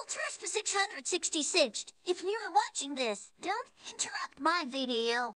TRSTVE666. If you're watching this, don't interrupt my video.